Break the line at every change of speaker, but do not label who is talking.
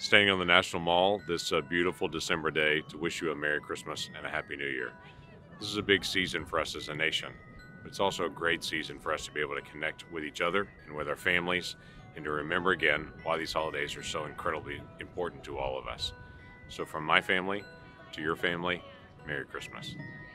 Staying on the National Mall this beautiful December day to wish you a Merry Christmas and a Happy New Year. This is a big season for us as a nation. But it's also a great season for us to be able to connect with each other and with our families and to remember again why these holidays are so incredibly important to all of us. So from my family to your family, Merry Christmas.